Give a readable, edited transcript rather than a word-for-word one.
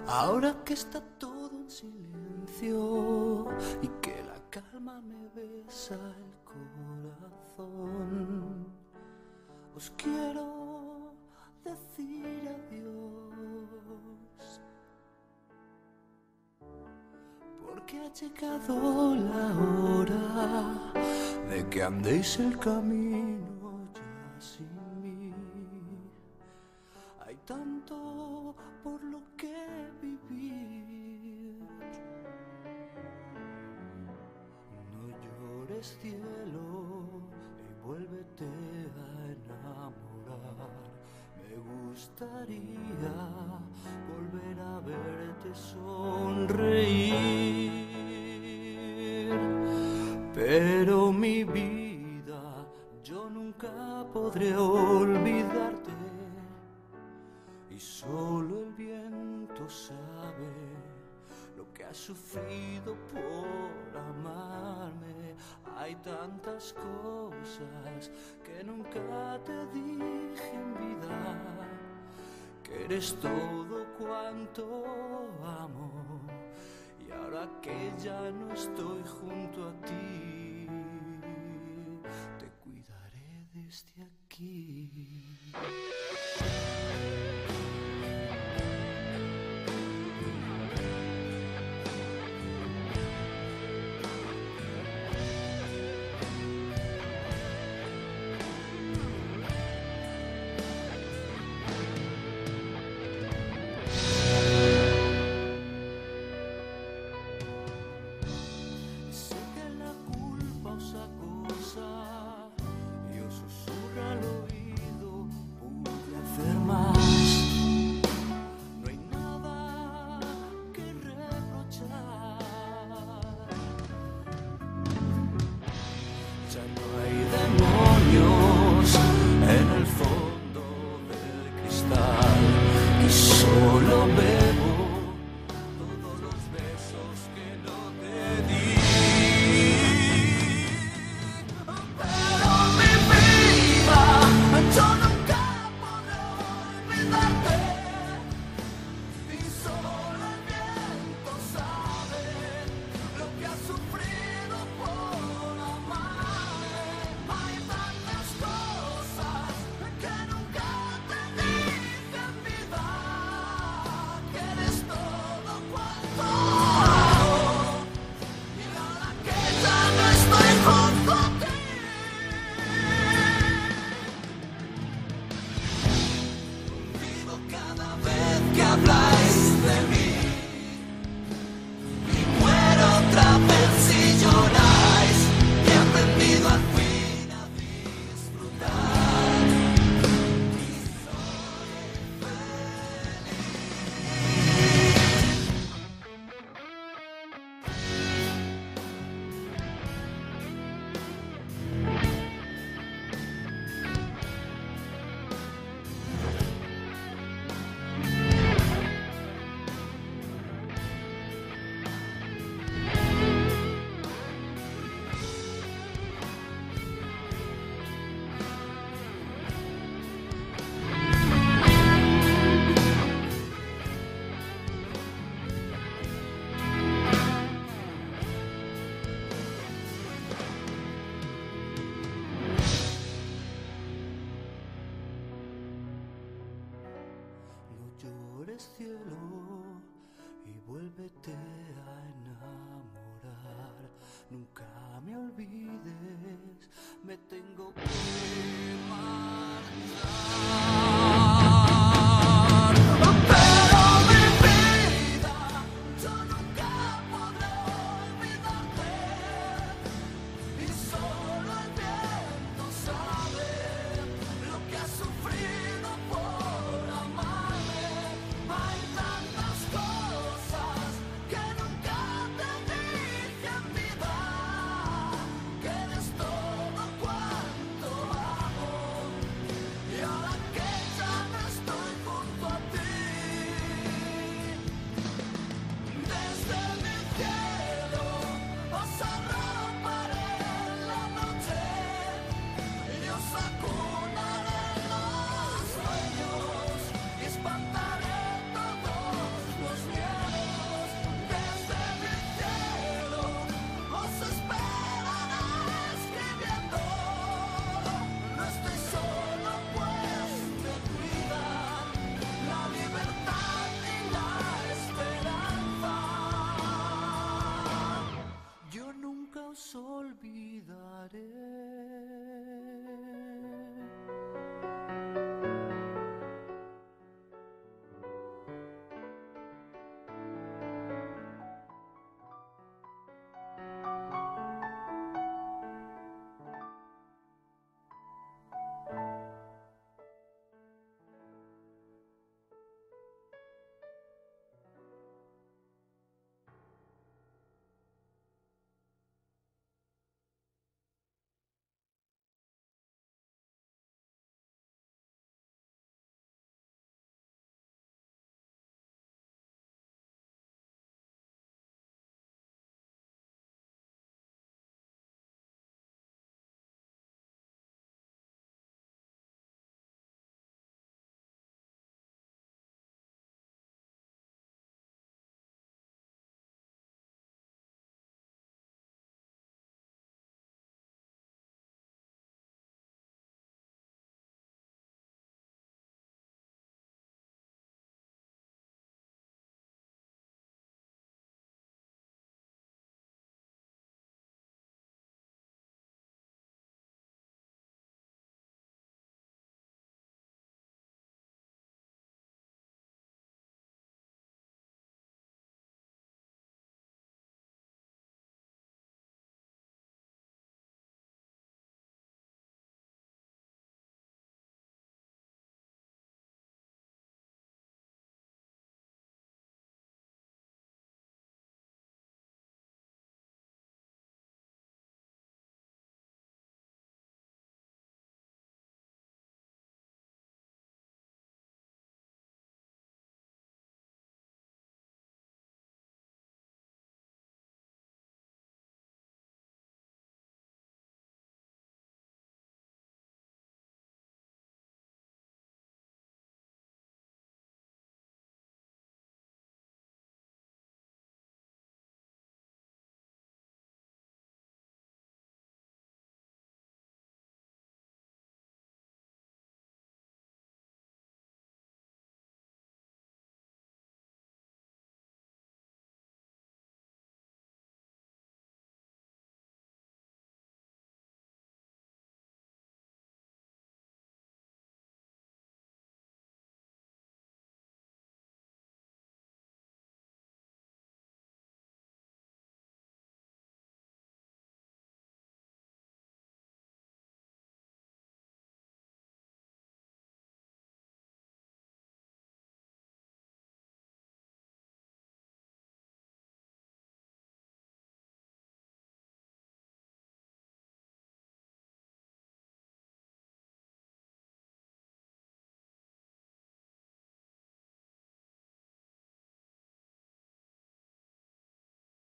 Ahora que está todo en silencio y que la calma me besa el corazón, os quiero decir adiós, porque ha llegado la hora de que andéis el camino ya sin mí. Hay tanto por lo que vivir. No llores, cielo, y vuélvete a enamorar. Me gustaría volver a verte sonreír, pero mi vida, yo nunca podré olvidarte. Y solo el viento sabe lo que has sufrido por amarme. Hay tantas cosas que nunca te dije en vida, que eres todo cuanto amo. Y ahora que ya no estoy junto a ti, te cuidaré desde aquí. Solo bebo todos los besos que no te di. Pero mi vida, yo nunca podré olvidarte. Y solo el viento sabe lo que has sufrido por amarme. Hay tantas cosas que nunca te dije en vida. Cielo, y vuélvete